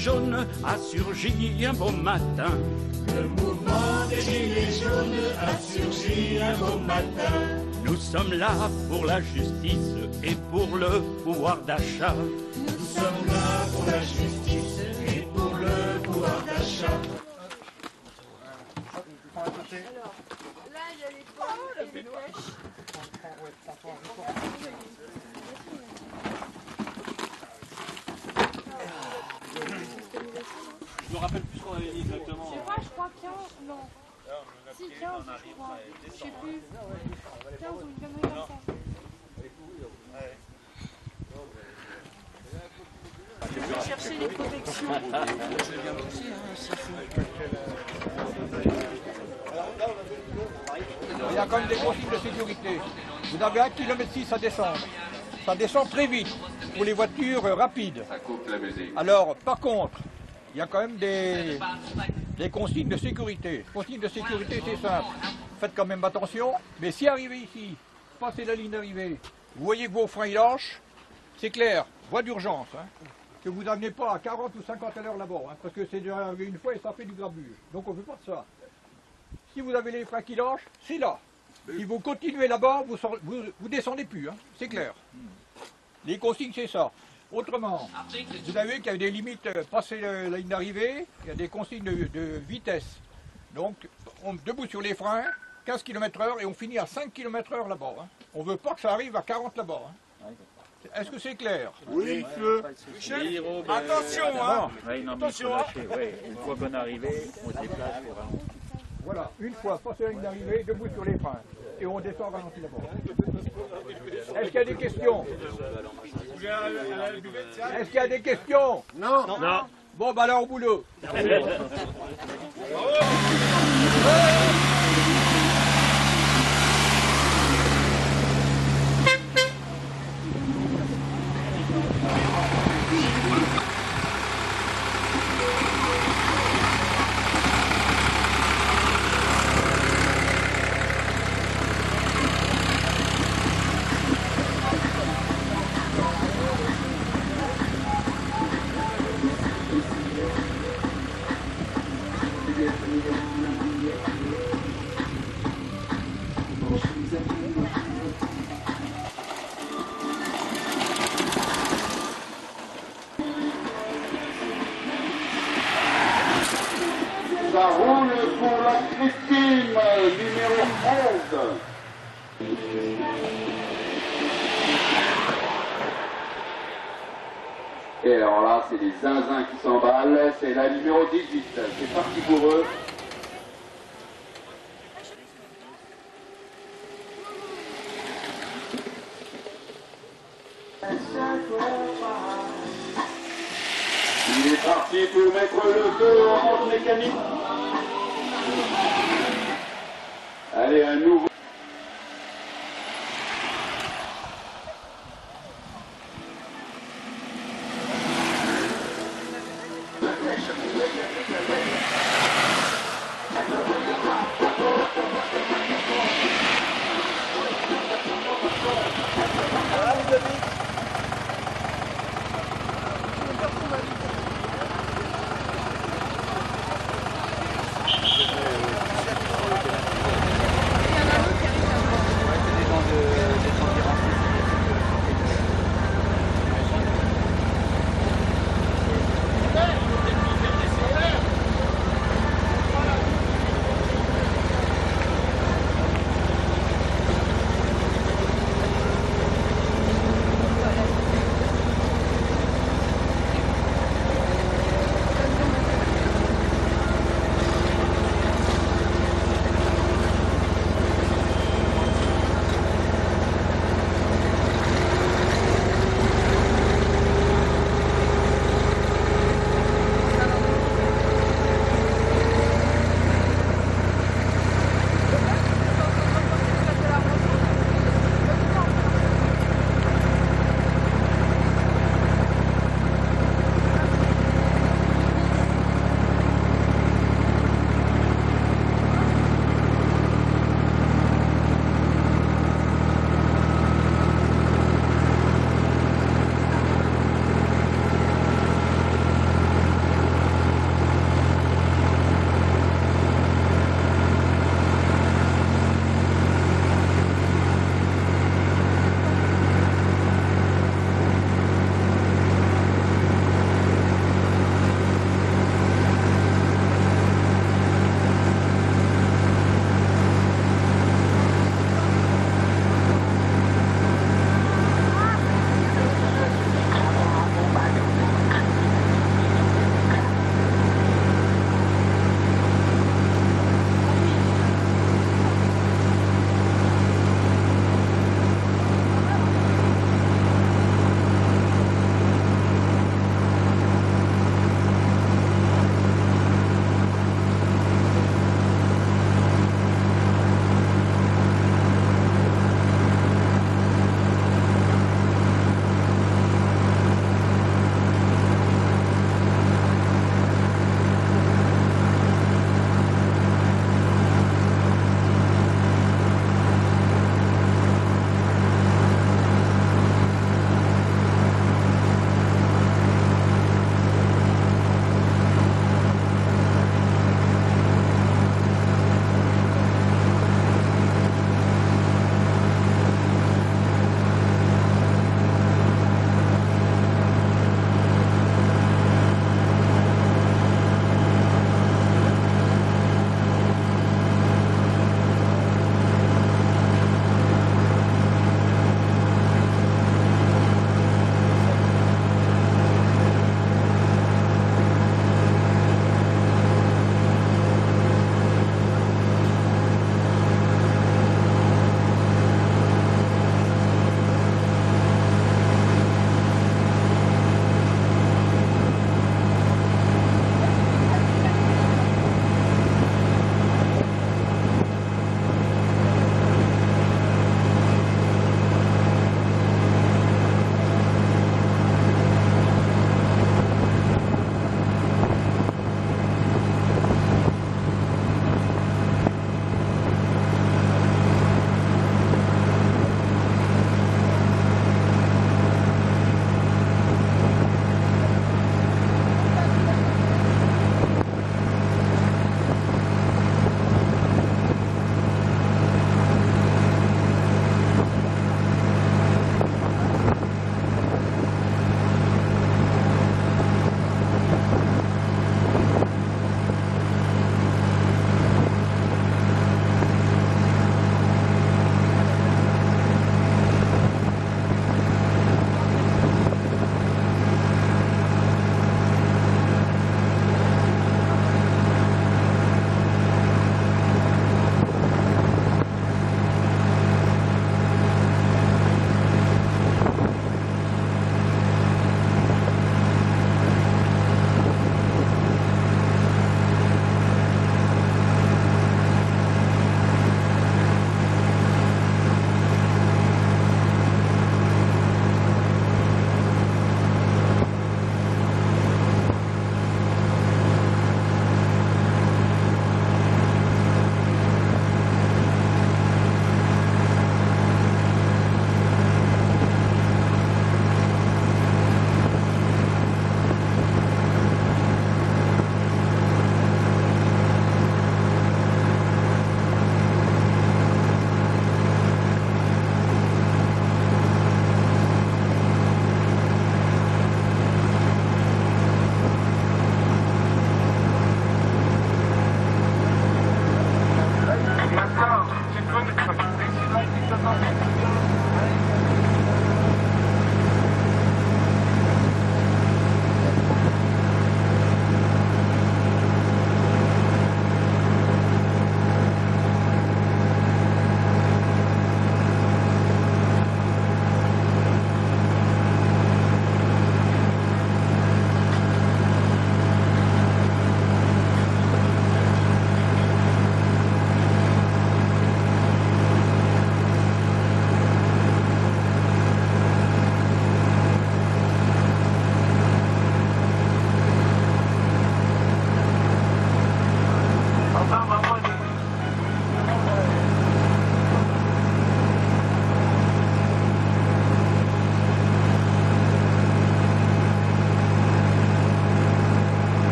jaunes a surgi un beau matin. Le mouvement des Gilets jaunes a surgi un beau matin. Nous sommes là pour la justice et pour le pouvoir d'achat. Nous sommes là pour la justice et pour le pouvoir d'achat. Alors, là, il y a les pommes, il y a les pêches. Je me rappelle plus ce qu'on avait dit exactement. Je sais pas, je crois 15, non. Si, 15, je crois. Je sais plus. 15 ou une connerie comme ça. Je vais chercher les protections. Il y a quand même des consignes de sécurité. Vous avez 1,6 km à descendre. Ça descend très vite pour les voitures rapides. Ça coupe la musique. Alors, par contre, il y a quand même des consignes de sécurité. Consignes de sécurité, c'est simple. Faites quand même attention. Mais si arrivez ici, passez la ligne d'arrivée, vous voyez que vos freins ils lâchent, c'est clair, voie d'urgence. Hein, que vous n'amenez pas à 40 ou 50 à l'heure là-bas, hein, parce que c'est déjà arrivé une fois et ça fait du grabuge. Donc on ne veut pas de ça. Si vous avez les freins qui lâchent, c'est là. Si vous continuez là-bas, vous descendez plus, hein, c'est clair. Les consignes, c'est ça. Autrement, vous avez vu qu'il y a des limites, passer la ligne d'arrivée, il y a des consignes de vitesse. Donc, on debout sur les freins, 15 km/h et on finit à 5 km/h là-bas. Hein. On ne veut pas que ça arrive à 40 là-bas. Hein. Est-ce que c'est clair? Oui, monsieur. Attention, hein. Oui, non, mais il faut lâcher. Oui, une fois qu'on est arrivé, on se déplace et vraiment. Voilà, une fois, passer la ligne d'arrivée, debout sur les freins. Et on descend ralenti là-bas. Est-ce qu'il y a des questions? Est-ce qu'il y a des questions? Non. Non. Bon, bah alors au boulot. Ça roule pour la Christine, numéro 11. Et alors là, c'est les zinzins qui s'emballent, c'est la numéro 18. C'est parti pour eux. Il est parti pour mettre le feu en manche mécanique. Allez, un nouveau.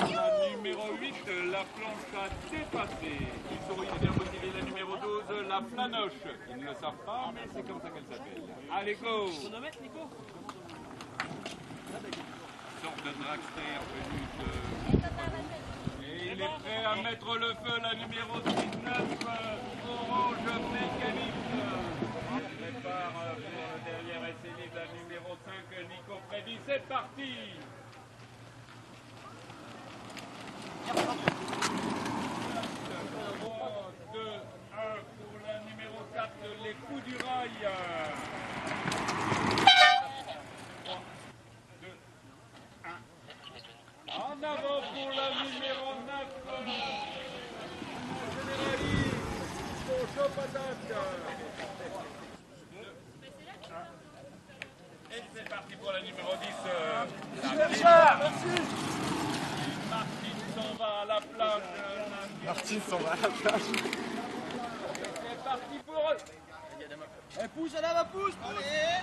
La numéro 8, la planche a dépassé. Ils sont bien motivés. La numéro 12, la flanoche. Ils ne le savent pas, mais c'est comme ça qu'elle s'appelle. Allez, go! Chronomètre, Nico? Sorte de dragster venu de... Et il est prêt à mettre le feu, la numéro 19, orange mécanique. Il prépare pour le derrière essai libre, la numéro 5, Nico Freddy. C'est parti! 3, 2, 1 pour la numéro 4, les coups du rail. 3, 2, 1. En avant pour la numéro 9, généraliste, pour chaud patate. 2, 1. Et c'est parti pour la numéro 10. Martine s'en va à la plage. Martine s'en va à la plage. C'est parti pour eux. Elle pousse, elle va pousse. Allez.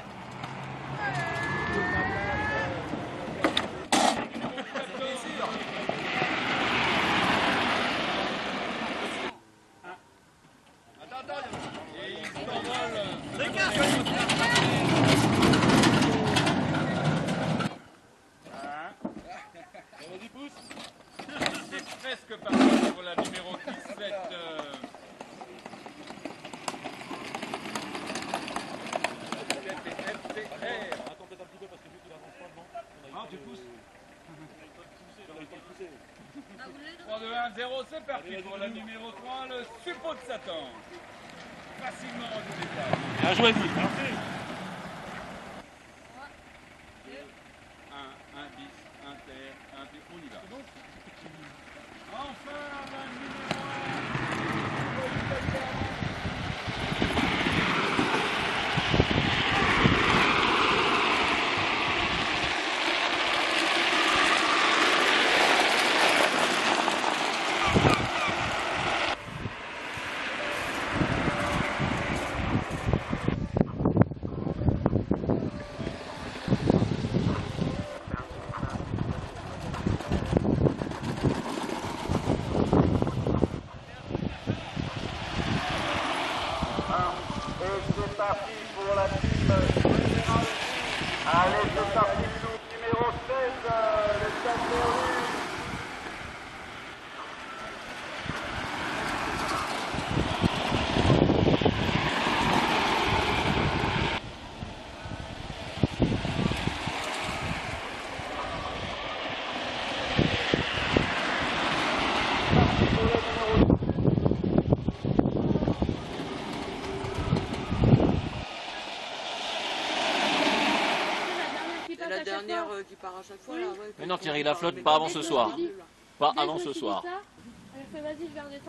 Et ils s'envolent. C'est presque parti pour la numéro 17. Attends peut-être un petit peu parce que vu qu'il avance pas devant. Ah, tu pousses. On a le temps de pousser. 3, 2, 1, 0, c'est parti pour la numéro 3, le suppôt de Satan. Facilement rendu détail. Bien joué, Philippe. 1, 1, 10, 1, terre, 1, 10, on y va. Enfin, la numéro 1. C'est parti pour la team. Allez, c'est parti, numéro 16, le Saint-Denis. La dernière qui part à chaque fois là, ouais. Mais non Thierry, la flotte pas avant ce soir. Pas avant ce soir. Elle fait vas-y, je vais redescendre.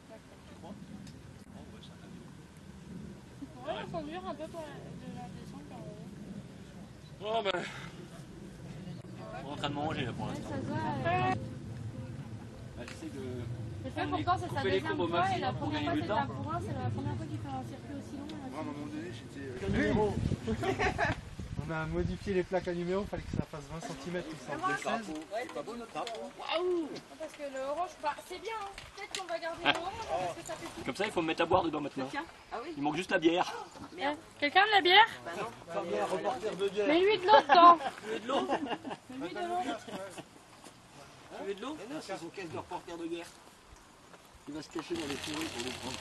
On va conduire un peu pour la descente. Bon ben... On est en train de manger là pour l'instant. Ça se voit. J'essaie de... Le fait pourtant c'est sa couper les deuxième courbes au fois et la maximum pour première gagner fois du c'est de temps. la bourrin, c'est la première fois qu'il fait un circuit aussi long. À un moment donné, j'étais... On a modifié les plaques à numéro, il fallait que ça fasse 20 cm ou ça faisait 16. C'est pas beau notre drapeau. Waouh! Parce que le orange, bah, c'est bien, hein. Peut-être qu'on va garder le orange parce que ça fait tout. Comme ça il faut me mettre à boire dedans maintenant. Ah oui? Il manque juste la bière. Quelqu'un de la bière? Bah non. Pas bien, reporter de bière. Mets-lui de l'eau dedans! Tu veux de l'eau? Mets-lui de l'eau! Tu veux de l'eau? Mais non, c'est son caisse de reporter de guerre. Il va se cacher dans les fourrés pour le prendre.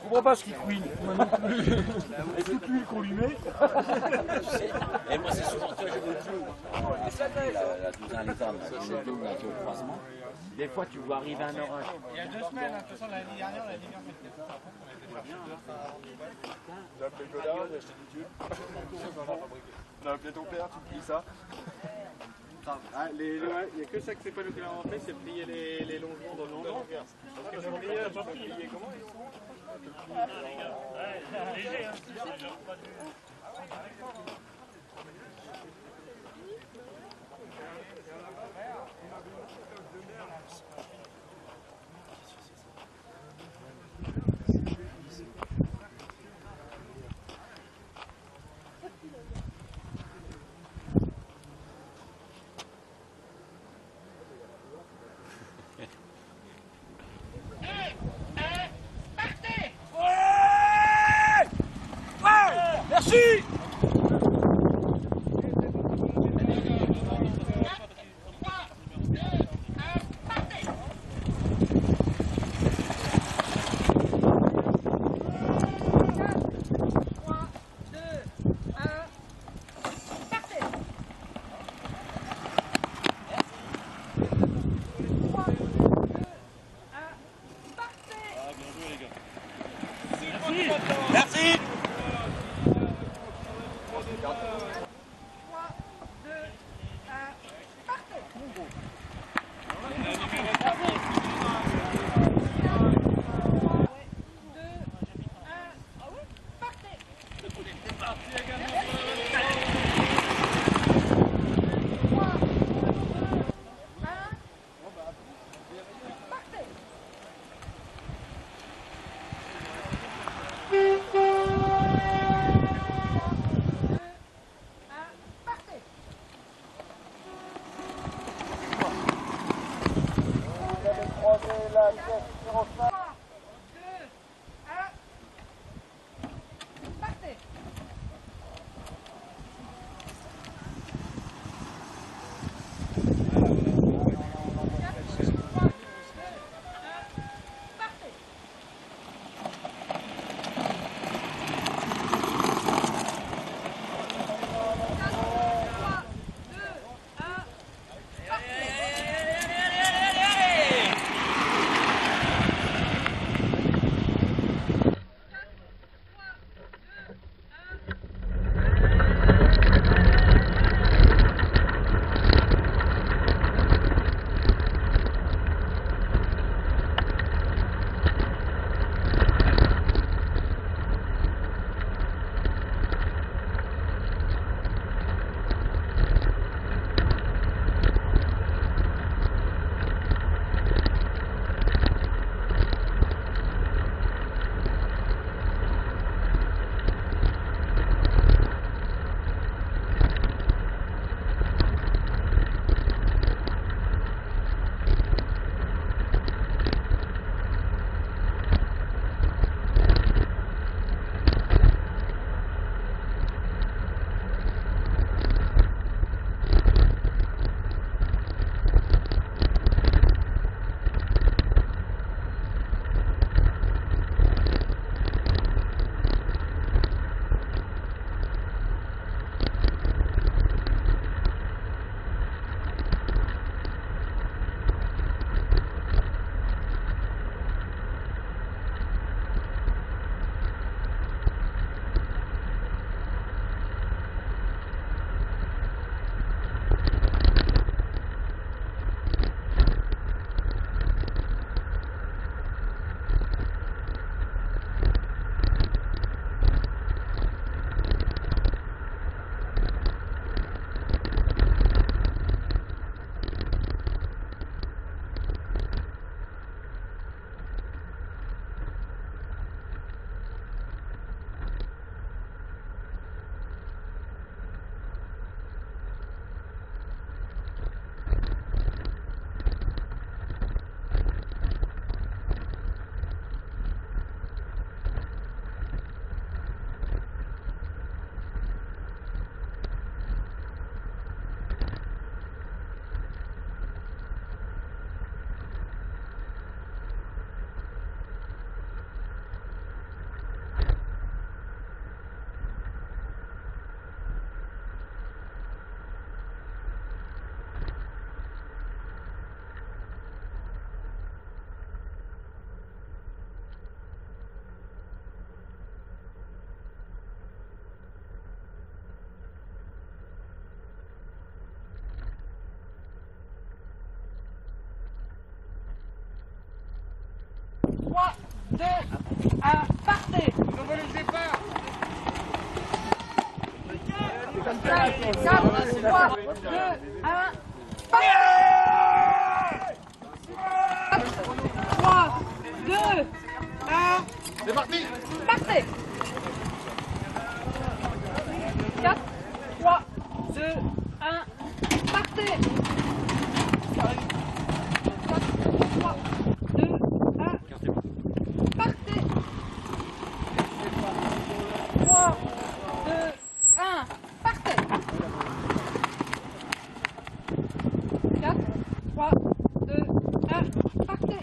comprends pas ce qu'il couine. Moi non plus. Et toute l'huile qu'on lui met. Et moi, c'est souvent que je vous dis. La douzaine les hommes, c'est le double au croisement. Des fois, tu vois arriver un orage. Il y a 2 semaines, de toute façon, l'année dernière, on a dit J'ai appelé Godard, j'ai acheté du tube. On a appelé ton père, tu me dis ça. Ah, il n'y a que ça que c'est pas nous qui l'avons fait, c'est plier les longerons dans le longeron. Parce que les pliés, pas pliés, comment ils sont léger, hein. Merci. Merci. La pièce numéro 5. 2, 1, partez. On va le départ. 4, 3, 2, 1, partez. 3, 2, 1, C'est parti. partez. 4, 3, 2, 1, partez. 4, 3, 2, 1, partez. 3, 2, 1, partez. 4, 3, 2, 1, partez.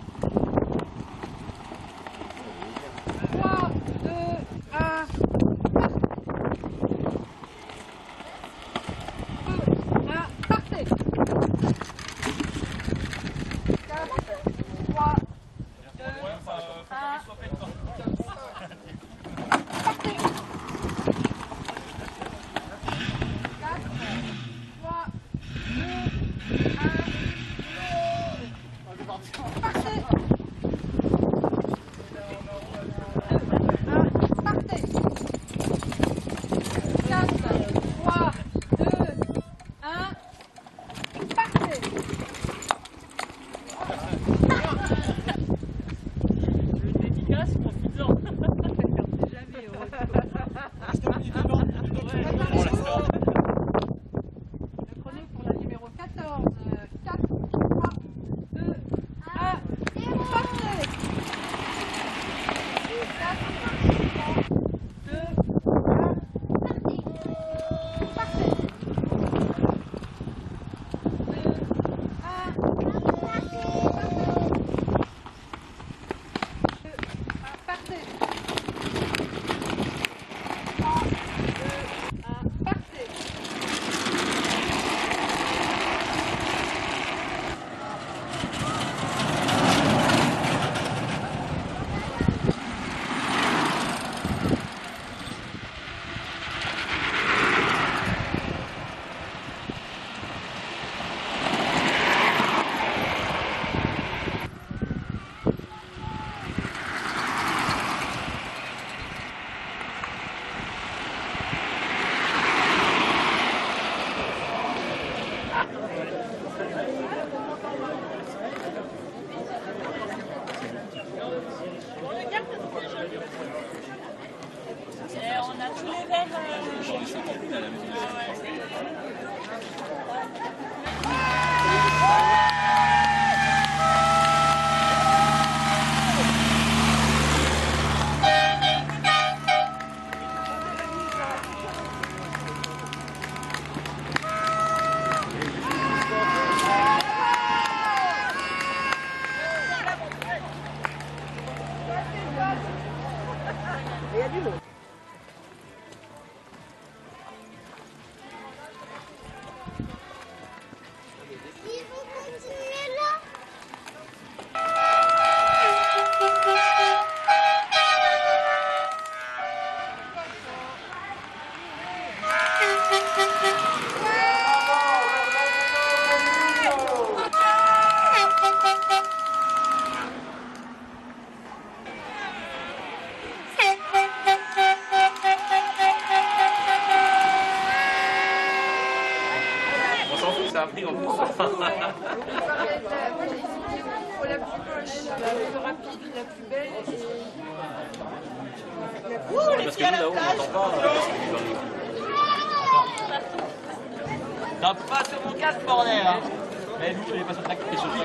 3, 2, 1, partez. 4, 3, 2, 1, partez. 4, 3, 2, 1, partez. 1, partez. 4, 3, 2, 1, partez. Dédicace, profites-en. Prenez pour la numéro 14. 4, 3, 2, 1, partez. 4, 3, 2, 1, partez. 2, 1, partez. 3, 2, 1, partez. On a tous les mêmes. Ils vont continuer là. On s'en fout, ça a pris en plus. Moi j'ai hésité pour la plus moche, la plus rapide, la plus belle et Parce que nous là-haut, on n'entend pas. T'as pas sur mon casque, bordel, hein. Eh, lui, il est pas sur le tracteur, il est sur le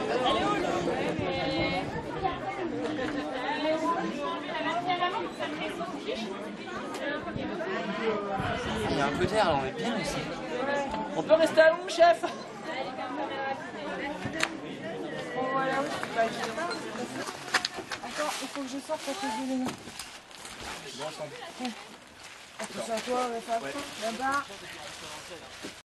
Il y a un peu d'air, là, on est bien ici. On peut rester à l'ombre, chef? bon voilà, bah, je sais pas. Attends, il faut que je sorte parce que j'ai les mains. Ouais. C'est à toi, on va faire là-bas.